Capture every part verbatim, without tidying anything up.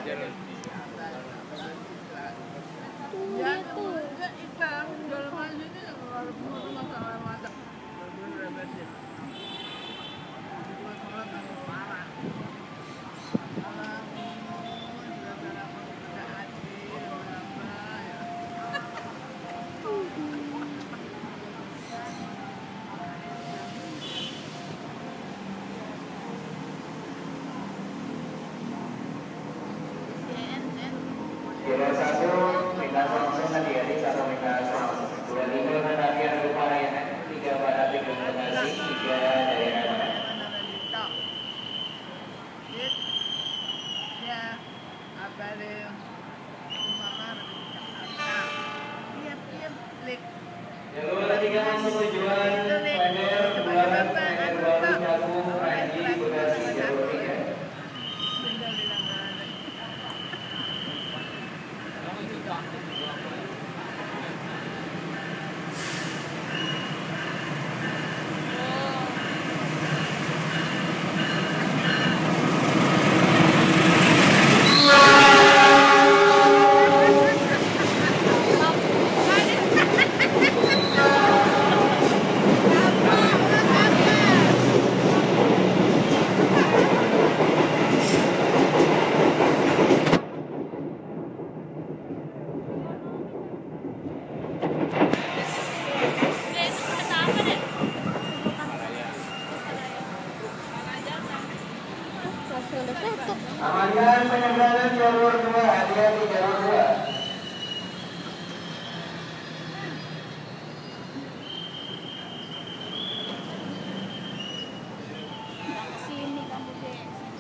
Ya tuh iklan jual maju ini walaupun masalah mata Jalur satu, minta langsung hadiah satu minta langsung. Dua lima menantian lupa layanan, tiga pada tiga donasi, tiga dari mana? Ya, apa deh? Mama Iya, iya, klik. Jalur tiga masuk tujuan Bandar Buaran Air Baru Cakung Ranji Bekasi jalur tiga. Amankan penyeberangan jalur dua, hati-hati jalur dua. Sini kamu deh.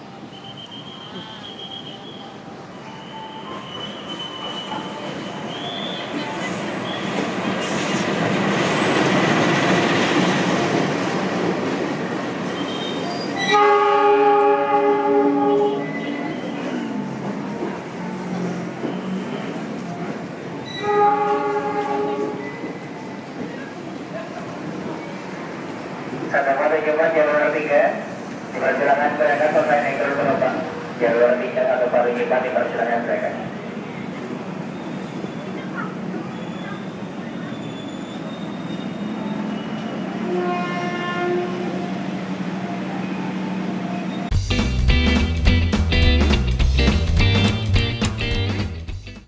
Satu kali coba jalur tiga. Dipersilakan berangkat pemain ekor penumpang. Jalur tiga atau paling depan dipersilakan berangkat.